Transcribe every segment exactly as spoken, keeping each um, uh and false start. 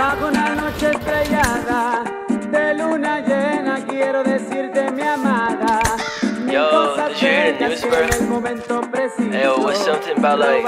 Bajo una noche estrellada de luna llena quiero decirte mi amada. Yo, did you hear the news, bro? Hey, yo, what's something about like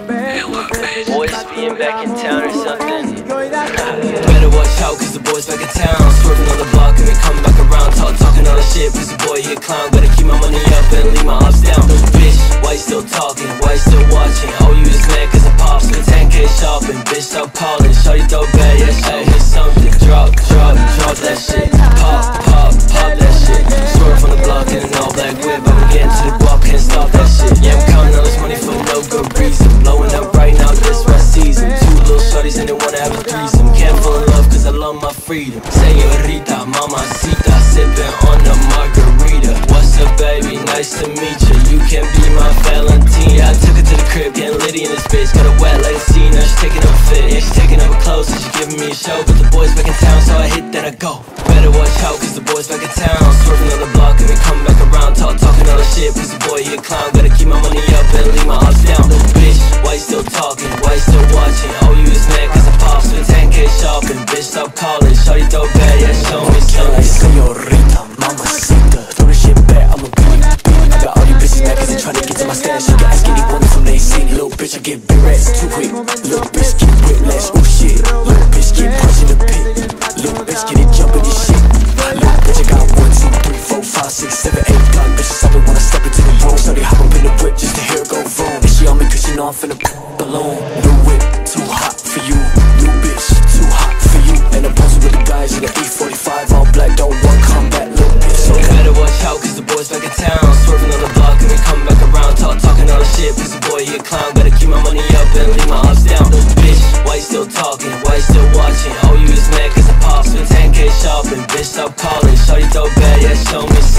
boys being back in town or something? Better watch out, cause the boys back in town. Swerving on the block and we coming back around. Talk, talking all the shit, cause the boy he a clown. Gotta keep my money up and leave my ops down. Little bitch, why you still talking? Why you still watching? Oh, you just mad cause I popped. Spent ten K shopping, bitch stop calling. Shawty throw bad, yeah, show me something. Drop, drop, drop that shit. Pop, pop, pop that shit. Swerve on the block in an all black whip. I'm getting to the guap, can't stop that shit. Yeah, I'm counting all this money for no good reason. Blowing up right now, this my season. Two little shorties and they wanna have a threesome. Can't fall in love cause I love my freedom. Señorita, mamacita, sipping on a margarita. What's up, baby? Nice to meet you. You can be my Valentina. I took her to the crib, getting litty in this bitch. Got her wet like a sea, now she taking up a fit. Yeah, she taking up her clothes, so she giving me a show. But the boys back in town, so I hit that I go. Better watch out, cause the boys back in town. Swerving on the block and we come back around. Talk, talking all the shit, cause the boy he a clown. Gotta keep my money up and leave my ops down. Little bitch, why you still talking? Why you still watching? Oh, you just mad cause I popped. Spent ten K shopping, bitch stop calling. Shawty throw bad, yeah, show me something. Señorita, mamacita, throw the shit back, I'ma beat it. I got all these bitches mad cause they tryna get to my stash. You can ask anyone from they see. Little bitch, I get big rats too quick. Little bitch get whiplash, ooh shit. Little bitch get punched in the pit. Little bitch get it jumping this shit. Little bitch, I got one, two, three, four, five, six, seven, eight block bitches. I don't wanna step into the room, so they hop up in the whip just to hear it go vroom. And she on me cause she know I'm finna balloon. New whip, too hot for you. New bitch, too hot for you. And I'm posted with the guys in the E forty-five, all black, don't want combat, little bitch. So you better watch out cause the boys back in town. Swerving on the block and we coming back around. Talk, talking all the shit, cause the boy he a clown. Gotta keep my money up and leave my ops down. Little bitch, why you still talking? Why you still watching? Oh, you just mad cause I popped. Spent ten K shopping, bitch stop calling. Shawty throw bad, yeah, show me